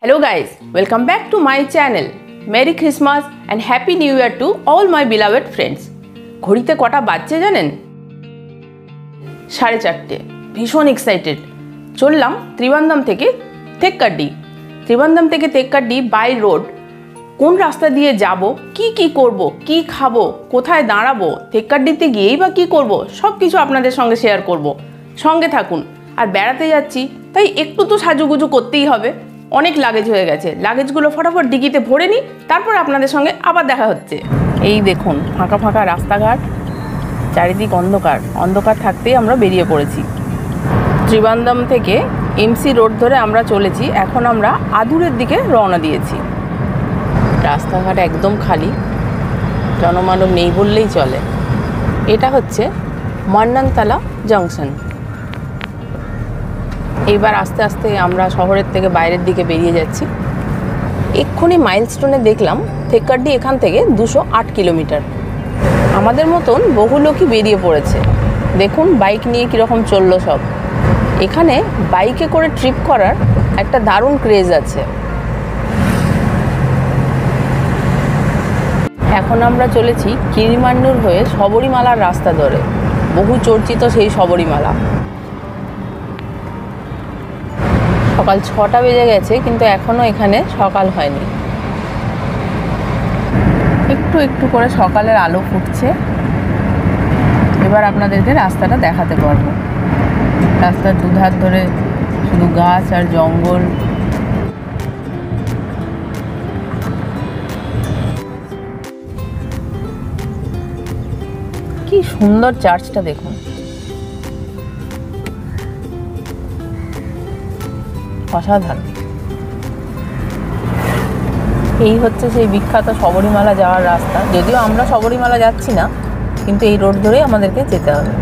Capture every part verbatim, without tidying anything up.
Hello guys, welcome back to my channel. Merry Christmas and Happy New Year to all my beloved friends. ঘড়িতে কটা বাজছে জানেন? সাড়ে চারটে। ভীষণ এক্সাইটেড। চললাম ত্রিবান্ধম থেকে থেক্কাডি। ত্রিবান্ধম থেকে থেক্কাডি বাই রোড। কোন রাস্তা দিয়ে যাব, কি কি করব, কি খাবো, কোথায় দাঁড়াবো, থেক্কাডিতে গিয়েই বা কি করব, সব কিছু আপনাদের সঙ্গে শেয়ার করব। সঙ্গে থাকুন। আর বেড়াতে যাচ্ছি তাই একটু তো সাজুগুজু করতেই হবে। অনেক লাগেজ হয়ে গেছে, লাগেজগুলো ফটাফট ডিগিতে ভরে নিই, তারপর আপনাদের সঙ্গে আবার দেখা হচ্ছে। এই দেখুন ফাঁকা ফাঁকা রাস্তাঘাট, চারিদিক অন্ধকার। অন্ধকার থাকতেই আমরা বেরিয়ে পড়েছি। ত্রিবান্ধম থেকে এমসি রোড ধরে আমরা চলেছি। এখন আমরা আদুরের দিকে রওনা দিয়েছি। রাস্তাঘাট একদম খালি, জনমানব নেই বললেই চলে। এটা হচ্ছে মান্নানতলা জংশন। এইবার আস্তে আস্তে আমরা শহরের থেকে বাইরের দিকে বেরিয়ে যাচ্ছি। এক্ষুনি মাইলস্টোনে দেখলাম থেক্কাডি এখান থেকে দুশো আট কিলোমিটার। আমাদের মতন বহু লোকই বেরিয়ে পড়েছে। দেখুন বাইক নিয়ে কীরকম চললো সব। এখানে বাইকে করে ট্রিপ করার একটা দারুণ ক্রেজ আছে। এখন আমরা চলেছি কিরিমান্নুর হয়ে শবরীমালার রাস্তা ধরে। বহু চর্চিত সেই শবরীমালা। সকাল ছটা বেজে গেছে, কিন্তু এখনও এখানে সকাল হয়নি। একটু একটু করে সকালের আলো ফুটছে। এবার আপনাদেরকে রাস্তাটা দেখাতে পারবো। রাস্তার দুধার ধরে শুধু গাছ আর জঙ্গল। কি সুন্দর চার্চটা দেখুন। অসাধারণ। এই হচ্ছে সেই বিখ্যাত শবরীমালা যাওয়ার রাস্তা। যদিও আমরা শবরীমালা যাচ্ছি না, কিন্তু এই রোড ধরেই আমাদেরকে যেতে হবে।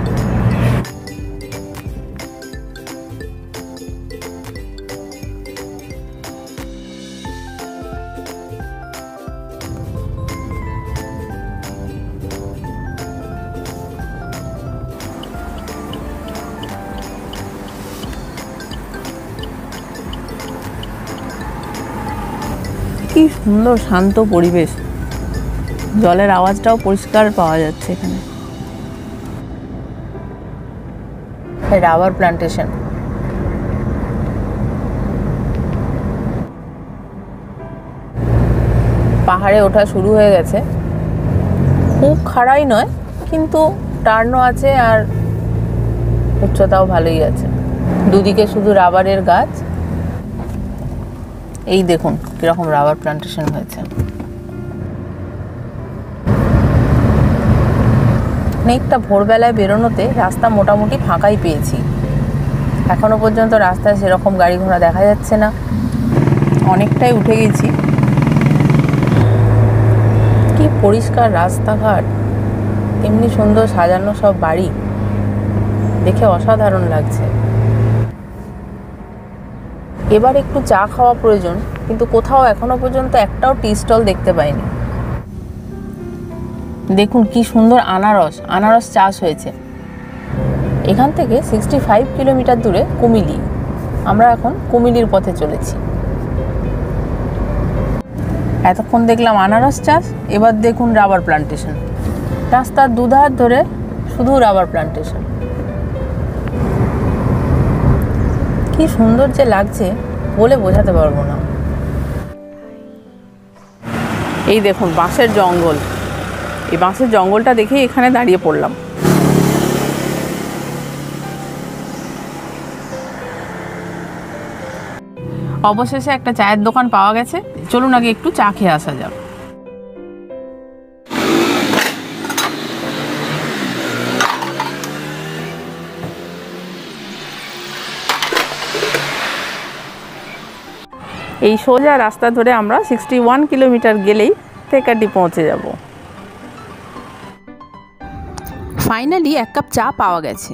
কি সুন্দর শান্ত পরিবেশ। জলের আওয়াজটাও পরিষ্কার পাওয়া যাচ্ছে এখানে। Rubber plantation. পাহাড়ে ওঠা শুরু হয়ে গেছে। খুব খাড়াই নয়, কিন্তু টার্নও আছে আর উচ্চতাও ভালোই আছে। দুদিকে শুধু রাবারের গাছ। এই দেখুন কিরকম রাবার প্ল্যান্টেশন হয়েছে। অনেকটা ভোরবেলায় বেরোনোতে রাস্তা মোটামুটি ফাঁকাই পেয়েছি। এখনো পর্যন্ত রাস্তায় সেরকম গাড়ি ঘোড়া দেখা যাচ্ছে না। অনেকটাই উঠে গেছি। কি পরিষ্কার রাস্তাঘাট, এমনি সুন্দর সাজানো সব বাড়ি, দেখে অসাধারণ লাগছে। এবার একটু চা খাওয়া প্রয়োজন, কিন্তু কোথাও এখনো পর্যন্ত একটাও টি স্টল দেখতে পাইনি। দেখুন কি সুন্দর আনারস আনারস চাষ হয়েছে। এখান থেকে সিক্সটি ফাইভ কিলোমিটার দূরে কুমিলি। আমরা এখন কুমিলির পথে চলেছি। এতক্ষণ দেখলাম আনারস চাষ, এবার দেখুন রাবার প্ল্যান্টেশন। রাস্তার দুধার ধরে শুধু রাবার প্ল্যান্টেশন। কি সুন্দর যে লাগছে বলে বোঝাতে পারবো না। এই দেখুন বাঁশের জঙ্গল। এই বাঁশের জঙ্গলটা দেখে এখানে দাঁড়িয়ে পড়লাম। অবশেষে একটা চায়ের দোকান পাওয়া গেছে। চলুন আগে একটু চা খেয়ে আসা যাক। এই সোজা রাস্তা ধরে আমরা সিক্সটি ওয়ান কিলোমিটার গেলেই থেক্কাডি পৌঁছে যাব। ফাইনালি এক কাপ চা পাওয়া গেছে।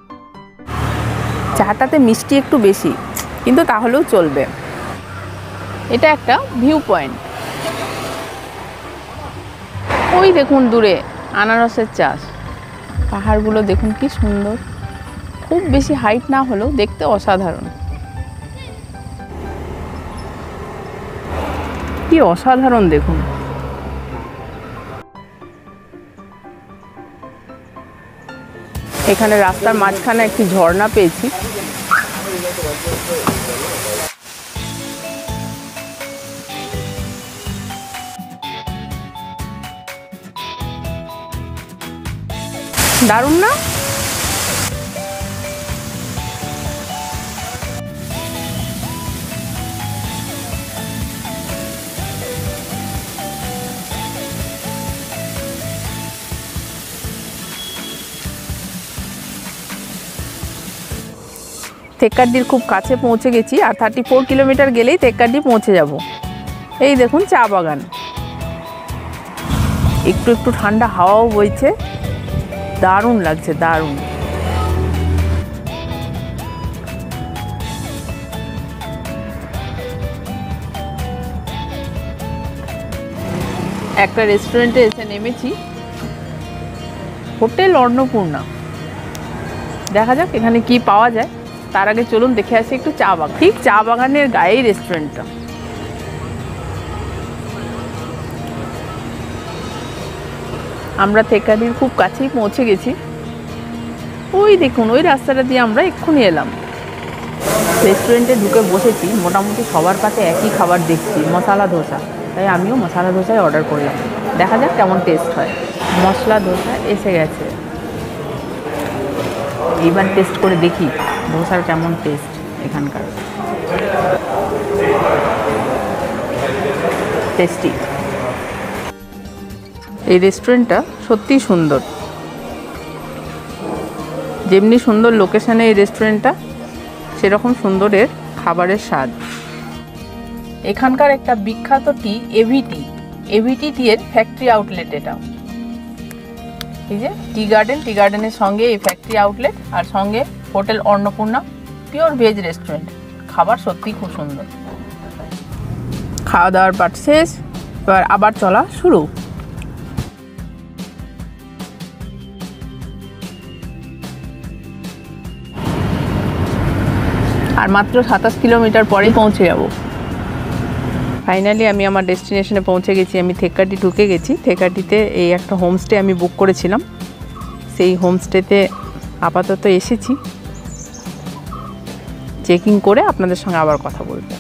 চাটাতে মিষ্টি একটু বেশি, কিন্তু তাহলেও চলবে। এটা একটা ভিউ পয়েন্ট। ওই দেখুন দূরে আনারসের চাষ। পাহাড়গুলো দেখুন কি সুন্দর। খুব বেশি হাইট না হলেও দেখতে অসাধারণ। কি অসাধারণ দেখুন। এখানে রাস্তার মাঝখানে একটি ঝর্ণা পেয়েছি। দারুণ না? থেক্কাড্ডির খুব কাছে পৌঁছে গেছি, আর থার্টি ফোর কিলোমিটার গেলেই থেক্কাড্ডি পৌঁছে যাব। এই দেখুন চা বাগান, একটু একটু ঠান্ডা হাওয়াও বইছে, দারুণ লাগছে, দারুণ। একটা রেস্টুরেন্টে এসে নেমেছি, হোটেল অন্নপূর্ণা। দেখা যাক এখানে কি পাওয়া যায়। তার আগে চলুন দেখে আসি একটু চা বাগান। ঠিক চা বাগানের গায়েই রেস্টুরেন্টটা। আমরা থেক্কাড্ডির খুব কাছেই পৌঁছে গেছি। ওই দেখুন, ওই রাস্তাটা দিয়ে আমরা এক্ষুনি এলাম। রেস্টুরেন্টে ঢুকে বসেছি, মোটামুটি সবার কাছে একই খাবার দেখছি, মশলা ধোসা। তাই আমিও মশলা ধোসাই অর্ডার করলাম। দেখা যাক কেমন টেস্ট হয়। মশলা ধোসা এসে গেছে, এইবার টেস্ট করে দেখি ধোসার কেমন টেস্ট এখানকার। টেস্টি। এই রেস্টুরেন্টটা সত্যিই সুন্দর, যেমনি সুন্দর লোকেশানে এই রেস্টুরেন্টটা, সেরকম সুন্দর এর খাবারের স্বাদ। এখানকার একটা বিখ্যাত টি এভিটি, এভিটি টি এর ফ্যাক্টরি আউটলেট এটা। এই যে টি গার্ডেন, টি গার্ডেনের সঙ্গে এই ফ্যাক্টরি আউটলেট, আর সঙ্গে hotel Annapurna, pure veg restaurant. খাবার সত্যিই খুব সুন্দর। খাওয়া দাওয়ার পাট শেষ, এবার আবার চলা শুরু। আর মাত্র সাতাশ কিলোমিটার পরে পৌঁছে যাব। ফাইনালি আমি আমার ডেস্টিনেশনে পৌঁছে গেছি। আমি থেক্কাড্ডি ঢুকে গেছি। থেক্কাড্ডিতে এই একটা হোমস্টে আমি বুক করেছিলাম, সেই হোমস্টেতে আপাতত এসেছি। চেকিং করে আপনাদের সঙ্গে আবার কথা বলবো।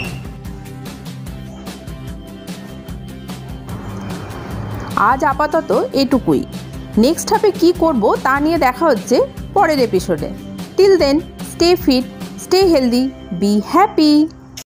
আজ আপাতত এটুকুই। নেক্সট হাফে কী করব তা নিয়ে দেখা হচ্ছে পরের এপিসোডে। Till then, stay fit, stay healthy, be happy.